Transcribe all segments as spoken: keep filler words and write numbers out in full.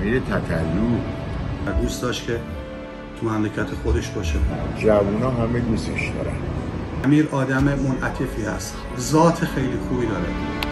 امیر تتلو دوست داشت که تو مملکت خودش باشه. جوونا همه دوستش دارن. امیر آدم منعطفی هست، ذات خیلی خوبی داره.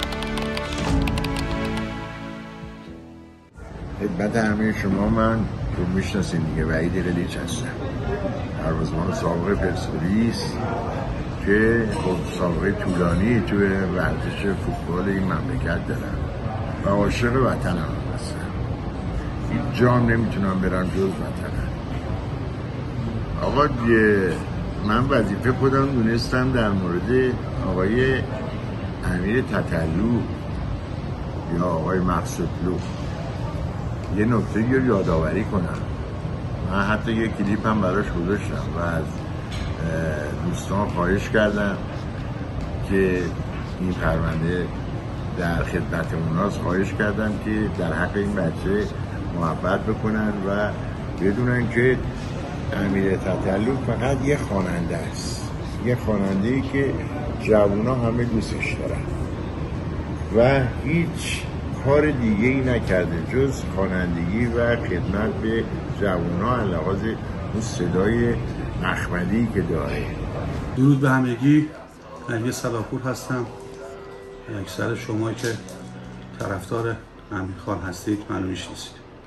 خدمت همه شما، من رو میشناسین دیگه، وحید قلیچ هستم، دروازه‌بان سابق پرسپولیس که خب سابقه طولانی توی ورزش فوتبال این مملکت دارم و عاشق وطنم هستم. هیچ جام نمیتونم برم جز وطنم. آقا من وظیفه خودم دونستم در مورد آقای امیر تتلو یا آقای مقصودلو یه نکته رو یادآوری کنم. من حتی یه کلیپ هم براش گذاشتم و از دوستان خواهش کردم که این پرونده در خدمت اوناست، خواهش کردم که در حق این بچه محبت بکنن و بدونن که امیر تتلو فقط یه خواننده است، یه خواننده ای که جوونا همه دوستش دارن و هیچ کار دیگه ای نکرده جز خوانندگی و خدمت به جوونا علاوه اون صدای مخملی که داره. درود به همگی، علی صلاحپور هستم. اکثر شما که طرفدار امیر خان هستید منو میشناسید.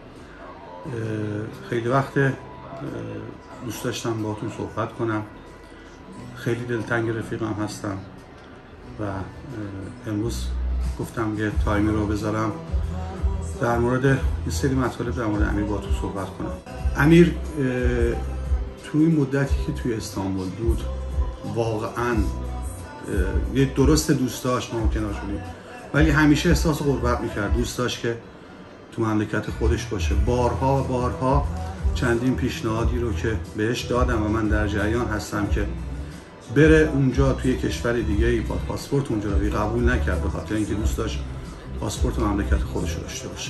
خیلی وقت دوست داشتم باهاتون صحبت کنم. خیلی دلتنگ رفیقم هستم و امروز گفتم یه تایمی رو بذارم در مورد یه سری مطالب در مورد امیر باهاتون صحبت کنم. امیر توی این مدتی که توی استانبول بود واقعا یه درست دوست داشت، ما کنار شدیم، ولی همیشه احساس غربت میکرد. دوست داشت که تو مملکت خودش باشه. بارها و بارها چندین پیشنهادی رو که بهش دادم و من در جریان هستم که بره اونجا توی کشور دیگه ای با پاسپورت اونجا رو قبول نکرد، به خاطر اینکه دوست داشت پاسپورت مملکت خودش رو داشته باشه.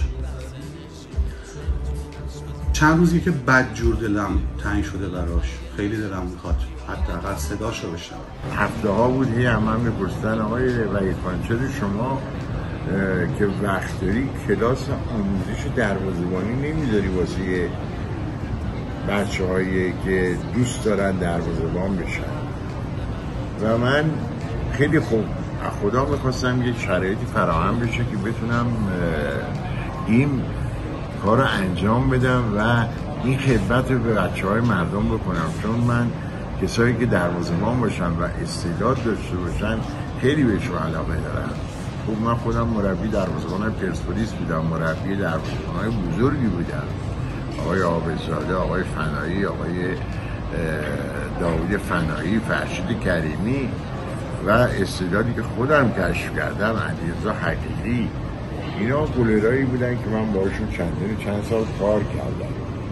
چند روزی که بدجور دلم تنگ شده براش، خیلی دلم میخواد حداقل صداش رو بشنوم. هفته ها بود هی هم هم میپرسیدن آقای وحید خان چرا شما که وقت داری کلاس آموزش دروازه‌بانی نمیذاری واسه بچه هایی که دوست دارن دروازه‌بان بشن؟ و من خیلی خوب خدا میخواستم یه شرایطی فراهم بشه که بتونم این کار رو انجام بدم و این خدمت رو به بچه های مردم بکنم، چون من کسایی که دروازه‌بان باشن و استعداد داشته باشن خیلی بهشون علاقه دارم. خب من خودم مربی دروازه‌بان پرسپولیس بودم، مربی دروازه‌بان‌های بزرگی بودم، آقای عابدزاده، آقای فنایی، آقای داوود فنایی، فرشید کریمی و استعدادی که خودم کشف کردم علیرضا حقیقی. اینا گلرایی بودن که من باشون چندین چند سال کار کردم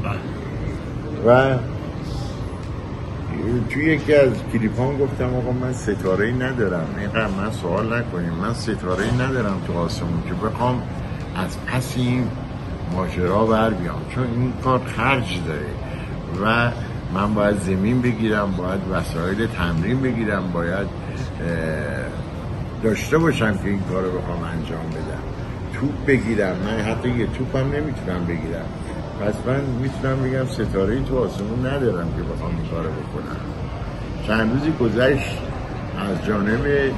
و توی یکی از کلیپان گفتم آقا من ستاره‌ای ندارم، اینقدر من سوال نکنیم، من ستاره‌ای ندارم تو آسمون که بخوام از پس این ماجرا بر بیام، چون این کار خرج داره و من باید زمین بگیرم، باید وسایل تمرین بگیرم، باید داشته باشم که این کار رو بخوام انجام بدم. توپ بگیرم، من حتی یه توپ هم نمیتونم بگیرم، پس من میتونم بگم ستاره‌ای تو آسمون ندارم که بخوام این کار رو بکنم. چند روزی گذشت از جانب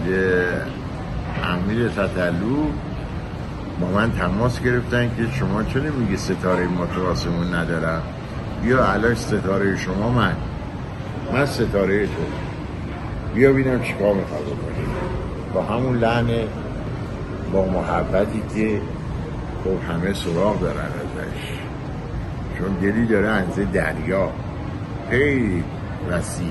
امیر تتلو با من تماس گرفتن که شما چرا میگی ستاره ما تو آسمون ندارم؟ بیا الان ستاره شما من من ستاره تو، بیا ببینم چیکار میخواد بکنی. با همون لحن با محبتی که خب همه سراغ دارن ازش، چون دلی داره انزه دریا، خیلی وسیعه.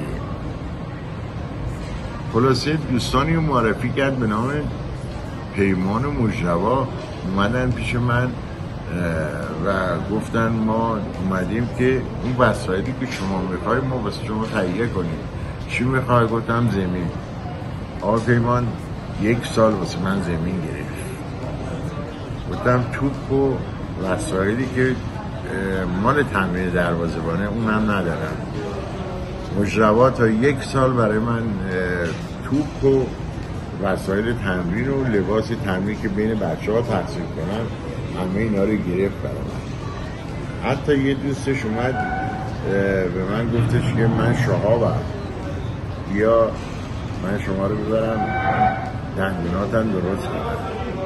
خلاصه دوستانی رو معرفی کرد به نام پیمان و مجتبی، اومدن پیش من و گفتن ما اومدیم که اون وسایلی که شما میخوای ما واسه شما تهیه کنیم. چی میخوای؟ گفتم زمین. آقا پیمان یک سال واسه من زمین گرفت. گفتم توپ و وسایلی که مال تمرین دروازه‌بانه اونم ندارم. مجتبی تا یک سال برای من توپ و وسایل تمرین و لباس تمرین که بین بچه ها تقسیم کنن همه اینا رو گرفت برای من. حتی یه دوستش اومد به من گفتش که من شهابم، بیا من شما رو ببرم دندوناتم درست کنم.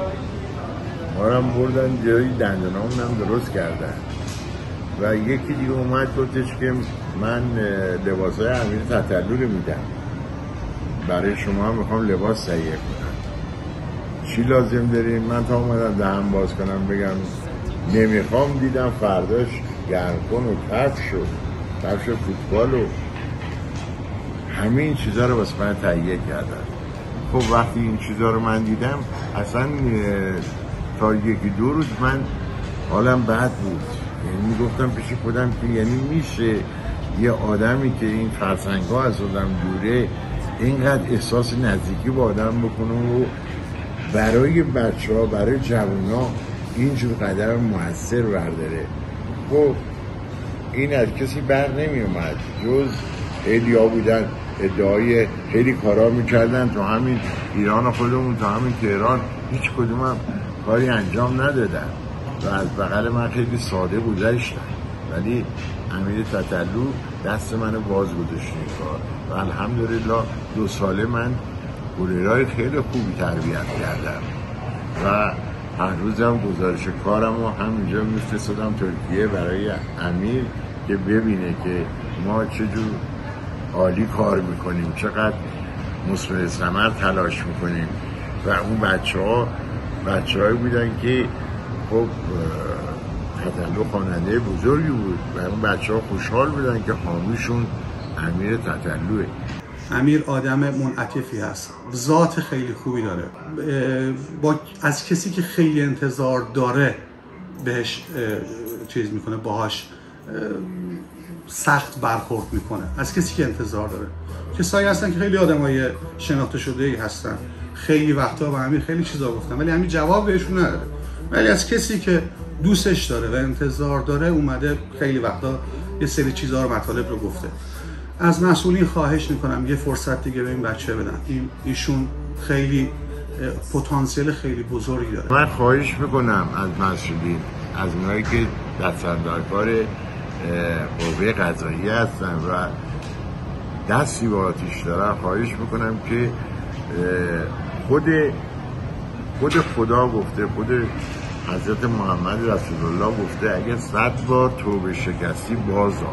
ما رو بردن جایی دندونامون هم درست کردن. و یکی دیگه اومد گفتش که من لباسای امیر تتلو رو میدم، برای شما هم میخوام لباس تهیه کنم، چی لازم داریم؟ من تا اومدم دهن باز کنم بگم نمیخوام، دیدم فرداش گرمکن و کفش و کفش فوتبال و همین چیزا رو واسه من تهیه کردن. خب وقتی این چیزا رو من دیدم اصلا تا یکی دو روز من حالم بد بود. یعنی میگفتم پیش خودم که یعنی میشه یه آدمی که این فرسنگ‌ها از آدم دوره اینقدر احساس نزدیکی با آدم بکنه و برای بچه‌ها برای جوونا اینجور قدر موثر برداره. خب این از کسی بر نمی اومد جز خیلی‌ها بودن ادعای خیلی کارا میکردن تو همین ایران خودمون، تا همین تهران هیچ کدوم هم کاری انجام ندادن و از بغل من خیلی ساده گذشتن، ولی امیر تتلو دست منو باز گذاشت این کار و الحمدلله دو ساله من گلرای خیلی خوبی تربیت کردم و هر روزم گزارش کارم رو همینجا میفرستادم ترکیه برای امیر که ببینه که ما چجور عالی کار میکنیم، چقدر مثمر ثمر تلاش میکنیم. و اون بچه ها بچه هایی بودن که خب تتلو خواننده بزرگی بود و اون بچه ها خوشحال بودن که حامیشون امیر تتلوه. امیر آدم منعطفی هست، ذات خیلی خوبی داره، با از کسی که خیلی انتظار داره بهش چیز میکنه، باهاش سخت برخورد میکنه. از کسی که انتظار داره، کسایی هستن که خیلی آدمای شناخته شده ای هستن، خیلی وقتا به امیر خیلی چیزا گفتن ولی امیر جواب بهشون نداره، ولی از کسی که دوستش داره و انتظار داره اومده خیلی وقتا یه سری چیزا رو مطالب رو گفته. از مسئولین خواهش میکنم یه فرصت دیگه به این بچه بدن، این ایشون خیلی پتانسیل خیلی بزرگی داره. من خواهش میکنم از مسئولین، از اونایی که دستاندرکار قوه قضاییه هستن و دستی با آتیش دارن، خواهش میکنم که خود خود خدا گفته، خود حضرت محمد رسول الله گفته اگه صد بار توبه شکستی باز آ.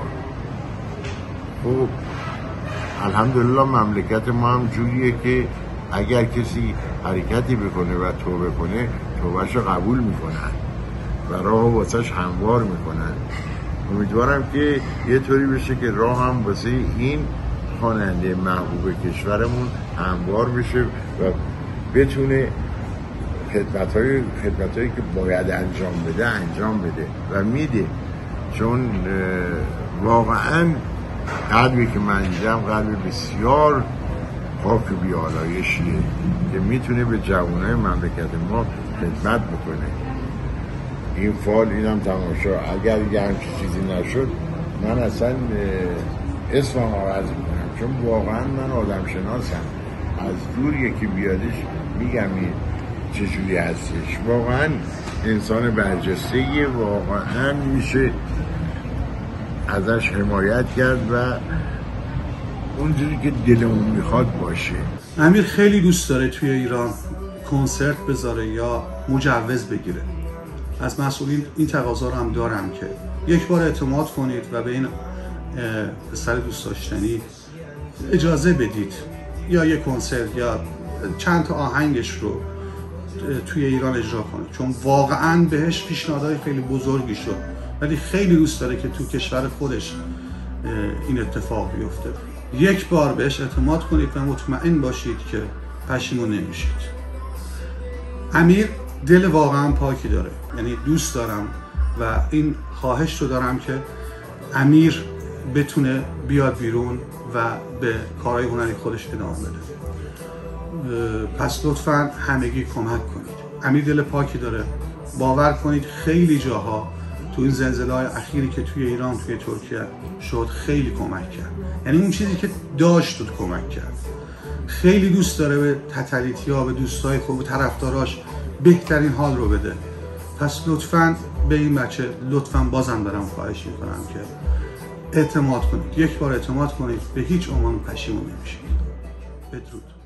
خب الحمدلله مملکت ما هم جوریه که اگر کسی حرکتی بکنه و توبه کنه توبهش رو قبول میکنن و راه واسش هموار میکنن. امیدوارم که یه طوری بشه که راه هم واسه این خواننده محبوب کشورمون هموار بشه و بتونه خدمت‌های خدمت‌هایی که باید انجام بده انجام بده و میده. چون واقعا قلبی که من دیدم قلب بسیار پاک و بی‌آلایشیه که میتونه به جوانای مملکت ما خدمت بکنه. این فال اینم تماشا، اگر یه همچین چیزی نشد من اصلا اسمم عوض میکنم، چون واقعا من آدم شناسم، از دور یکی بیادش میگم این چجوری هستش. واقعا انسان برجسته‌ایه، واقعا میشه ازش حمایت کرد و اونجوری که دلمون میخواد باشه. امیر خیلی دوست داره توی ایران کنسرت بذاره یا مجوز بگیره. از مسئولین این تقاضا رو هم دارم که یک بار اعتماد کنید و به این پسر دوست داشتنی اجازه بدید یا یک کنسرت یا چند تا آهنگش رو توی ایران اجرا کنه، چون واقعا بهش پیشنهادهای خیلی بزرگی شد ولی خیلی دوست داره که تو کشور خودش این اتفاق بیفته. یک بار بهش اعتماد کنید و مطمئن باشید که پشیمون نمیشید. امیر دل واقعا پاکی داره، یعنی دوست دارم و این خواهش رو دارم که امیر بتونه بیاد بیرون و به کارهای هنری خودش ادامه بده. پس لطفاً همگی کمک کنید. امیر دل پاکی داره، باور کنید خیلی جاها تو این زلزله‌های اخیری که توی ایران توی ترکیه شد خیلی کمک کرد، یعنی اون چیزی که داشت رو کمک کرد. خیلی دوست داره به تتلیتی‌ها، به دوستای خوب، به طرفداراش بهترین حال رو بده. پس لطفاً به این بچه لطفاً بازم دارم خواهش میکنم که اعتماد کنید. یک بار اعتماد کنید، به هیچ عنوان پشیمون نمیشید. بدرود.